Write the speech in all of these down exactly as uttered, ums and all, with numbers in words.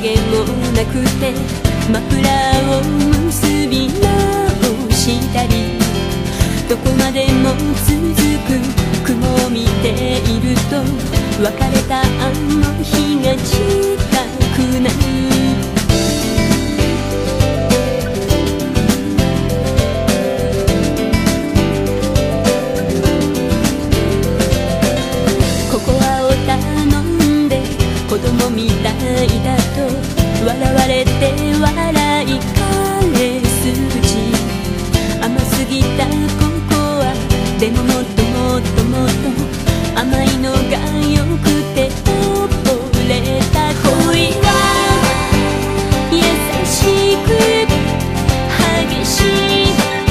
げもなくてマフラーを結び直したり、どこまでも続く雲を見ていると別れたあの日が近くなる。ココアを頼んで子供みたいだと笑われて笑い返すうち、甘すぎたココアでももっともっともっと甘いのがよくて溺れた。恋は優しく激しい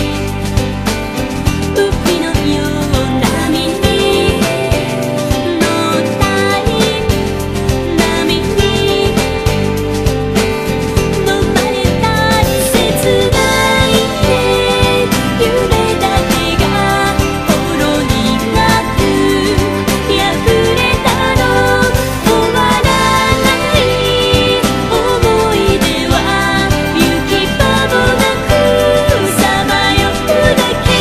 海のような波に乗ったい波に飲まれたい、切ないね夢だけがほろ苦く破れたの。終わらない思い出は行き場もなくさまようだけ。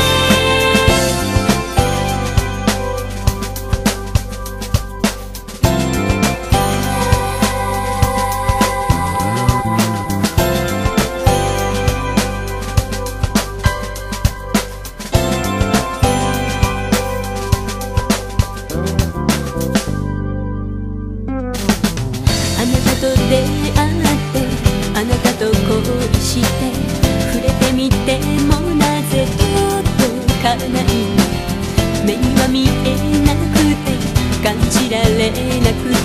あなたと出会ってあなたと恋して触れてみてもなぜ届かない、目には見えなくて感じられなくて